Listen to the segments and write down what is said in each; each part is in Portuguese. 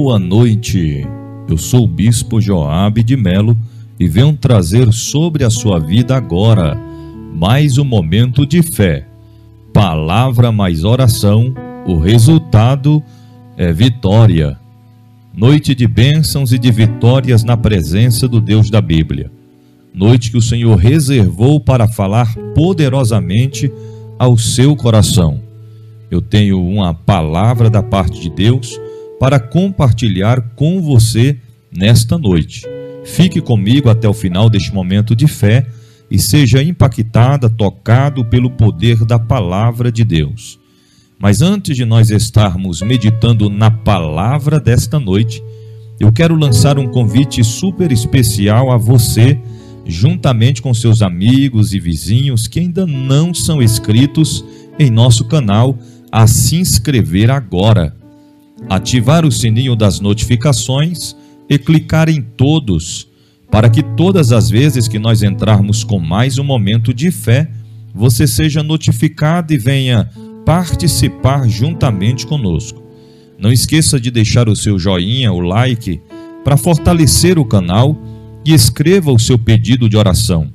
Boa noite, eu sou o Bispo Joabe de Melo e venho trazer sobre a sua vida agora mais um momento de fé. Palavra mais oração, o resultado é vitória. Noite de bênçãos e de vitórias na presença do Deus da Bíblia. Noite que o Senhor reservou para falar poderosamente ao seu coração. Eu tenho uma palavra da parte de Deus para compartilhar com você nesta noite. Fique comigo até o final deste momento de fé e seja impactada, tocado pelo poder da palavra de Deus. Mas antes de nós estarmos meditando na palavra desta noite, eu quero lançar um convite super especial a você, juntamente com seus amigos e vizinhos que ainda não são inscritos em nosso canal, a se inscrever agora. Ativar o sininho das notificações e clicar em todos, para que todas as vezes que nós entrarmos com mais um momento de fé, você seja notificado e venha participar juntamente conosco. Não esqueça de deixar o seu joinha, o like, para fortalecer o canal e escreva o seu pedido de oração.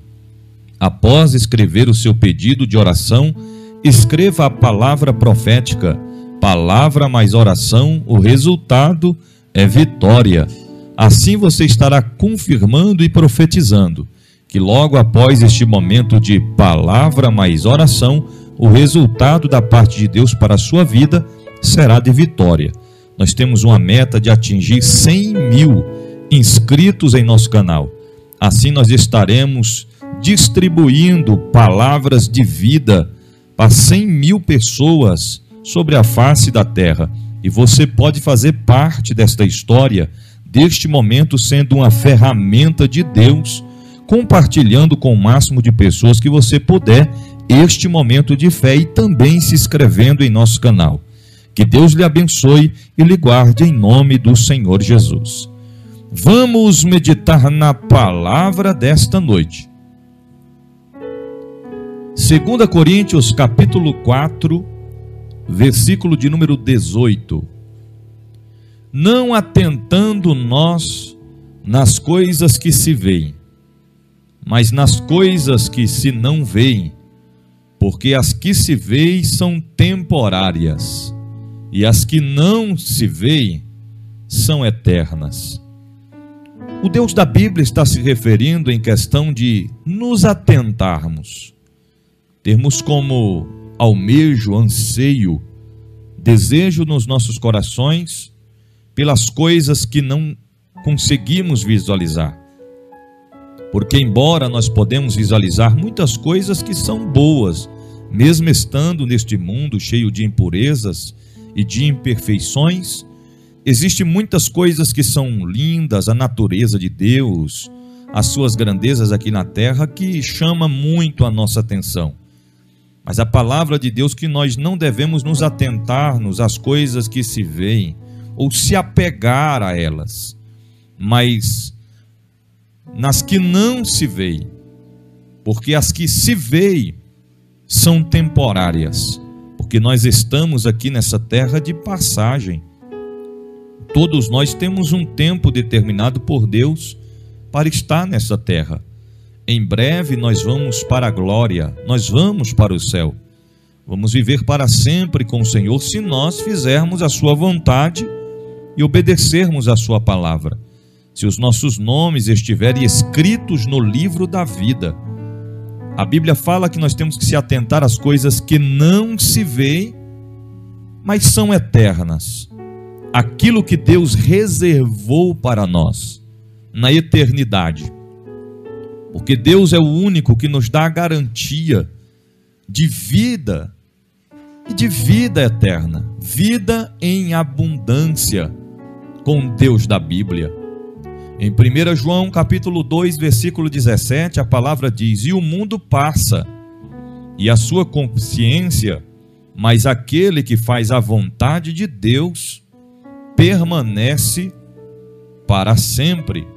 Após escrever o seu pedido de oração, escreva a palavra profética. Palavra mais oração, o resultado é vitória. Assim você estará confirmando e profetizando que logo após este momento de palavra mais oração, o resultado da parte de Deus para a sua vida será de vitória. Nós temos uma meta de atingir 100 mil inscritos em nosso canal. Assim nós estaremos distribuindo palavras de vida para 100 mil pessoas sobre a face da terra, e você pode fazer parte desta história, deste momento, sendo uma ferramenta de Deus, compartilhando com o máximo de pessoas que você puder este momento de fé e também se inscrevendo em nosso canal. Que Deus lhe abençoe e lhe guarde em nome do Senhor Jesus. Vamos meditar na palavra desta noite. 2 Coríntios capítulo 4, versículo de número 18. Não atentando nós nas coisas que se veem, mas nas coisas que se não veem, porque as que se veem são temporárias, e as que não se veem são eternas. O Deus da Bíblia está se referindo em questão de nos atentarmos, termos como almejo, anseio, desejo nos nossos corações pelas coisas que não conseguimos visualizar. Porque embora nós podemos visualizar muitas coisas que são boas, mesmo estando neste mundo cheio de impurezas e de imperfeições, existem muitas coisas que são lindas, a natureza de Deus, as suas grandezas aqui na terra, que chama muito a nossa atenção. Mas a palavra de Deus que nós não devemos nos atentar-nos às coisas que se veem, ou se apegar a elas, mas nas que não se veem, porque as que se veem são temporárias, porque nós estamos aqui nessa terra de passagem. Todos nós temos um tempo determinado por Deus para estar nessa terra. Em breve nós vamos para a glória, nós vamos para o céu. Vamos viver para sempre com o Senhor se nós fizermos a sua vontade e obedecermos a sua palavra. Se os nossos nomes estiverem escritos no livro da vida. A Bíblia fala que nós temos que se atentar às coisas que não se veem, mas são eternas. Aquilo que Deus reservou para nós na eternidade. Porque Deus é o único que nos dá a garantia de vida e de vida eterna, vida em abundância com Deus da Bíblia. Em 1 João capítulo 2, versículo 17, a palavra diz: e o mundo passa, e a sua consciência, mas aquele que faz a vontade de Deus permanece para sempre.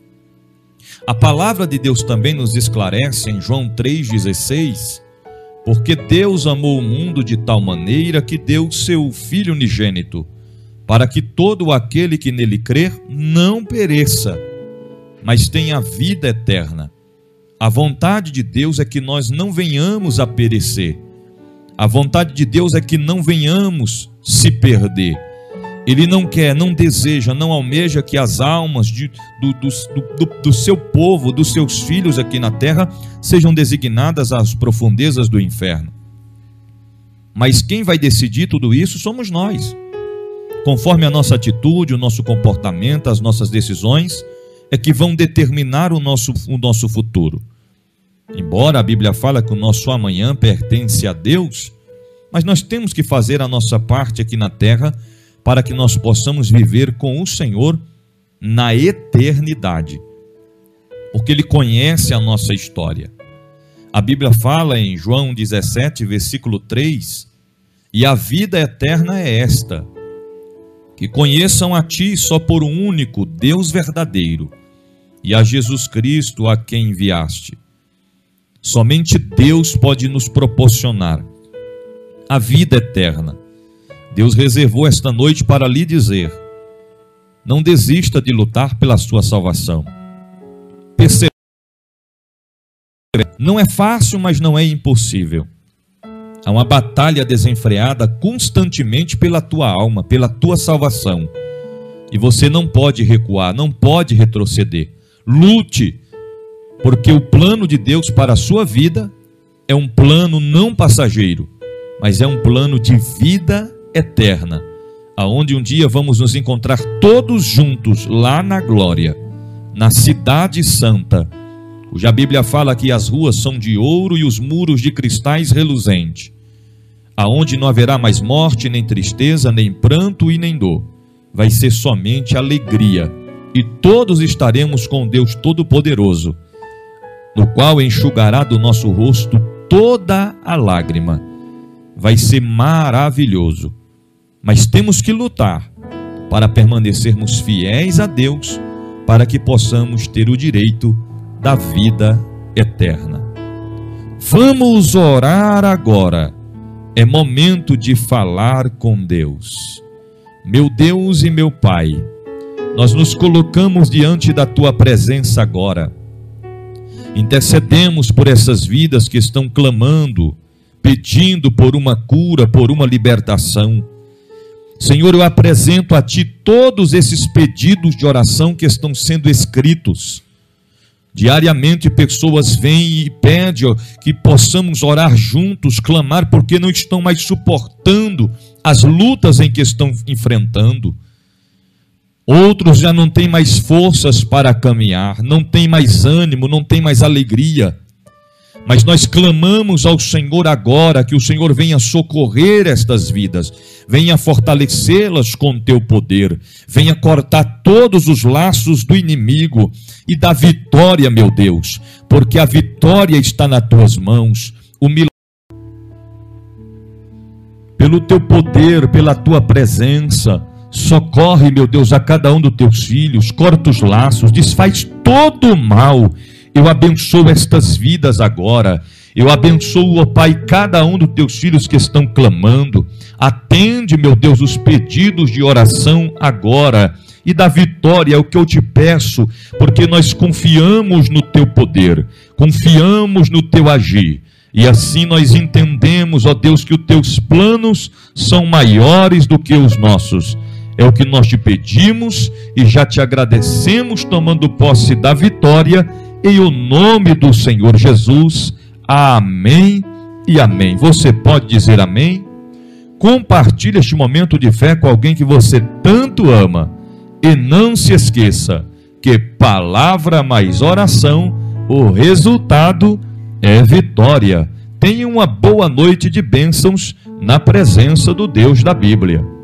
A palavra de Deus também nos esclarece em João 3,16, porque Deus amou o mundo de tal maneira que deu seu Filho unigênito, para que todo aquele que nele crer não pereça, mas tenha vida eterna. A vontade de Deus é que nós não venhamos a perecer. A vontade de Deus é que não venhamos se perder. Ele não quer, não deseja, não almeja que as almas do seu povo, dos seus filhos aqui na terra, sejam designadas às profundezas do inferno. Mas quem vai decidir tudo isso somos nós. Conforme a nossa atitude, o nosso comportamento, as nossas decisões, é que vão determinar o nosso futuro. Embora a Bíblia fala que o nosso amanhã pertence a Deus, mas nós temos que fazer a nossa parte aqui na terra para que nós possamos viver com o Senhor na eternidade, porque Ele conhece a nossa história. A Bíblia fala em João 17, versículo 3, e a vida eterna é esta, que conheçam a Ti só por um único Deus verdadeiro, e a Jesus Cristo a quem enviaste. Somente Deus pode nos proporcionar a vida eterna. Deus reservou esta noite para lhe dizer: não desista de lutar pela sua salvação. Perceba, não é fácil, mas não é impossível. Há uma batalha desenfreada constantemente pela tua alma, pela tua salvação. E você não pode recuar, não pode retroceder. Lute, porque o plano de Deus para a sua vida é um plano não passageiro, mas é um plano de vida eterna, aonde um dia vamos nos encontrar todos juntos lá na glória, na cidade santa, cuja a Bíblia fala que as ruas são de ouro e os muros de cristais reluzentes, aonde não haverá mais morte, nem tristeza, nem pranto e nem dor. Vai ser somente alegria, e todos estaremos com Deus Todo-Poderoso, no qual enxugará do nosso rosto toda a lágrima. Vai ser maravilhoso, mas temos que lutar para permanecermos fiéis a Deus, para que possamos ter o direito da vida eterna. Vamos orar agora. É momento de falar com Deus. Meu Deus e meu Pai, nós nos colocamos diante da Tua presença agora. Intercedemos por essas vidas que estão clamando, pedindo por uma cura, por uma libertação. Senhor, eu apresento a Ti todos esses pedidos de oração que estão sendo escritos. Diariamente pessoas vêm e pedem que possamos orar juntos, clamar, porque não estão mais suportando as lutas em que estão enfrentando. Outros já não têm mais forças para caminhar, não têm mais ânimo, não têm mais alegria. Mas nós clamamos ao Senhor agora, que o Senhor venha socorrer estas vidas, venha fortalecê-las com teu poder, venha cortar todos os laços do inimigo e dar vitória, meu Deus, porque a vitória está nas tuas mãos. O milagre, pelo teu poder, pela tua presença, socorre, meu Deus, a cada um dos teus filhos, corta os laços, desfaz todo o mal. Eu abençoo estas vidas agora. Eu abençoo, ó Pai, cada um dos teus filhos que estão clamando. Atende, meu Deus, os pedidos de oração agora. E dá vitória, é o que eu te peço, porque nós confiamos no teu poder, confiamos no teu agir. E assim nós entendemos, ó Deus, que os teus planos são maiores do que os nossos. É o que nós te pedimos e já te agradecemos, tomando posse da vitória, em o nome do Senhor Jesus. Amém e amém. Você pode dizer amém? Compartilhe este momento de fé com alguém que você tanto ama. E não se esqueça que palavra mais oração, o resultado é vitória. Tenha uma boa noite de bênçãos na presença do Deus da Bíblia.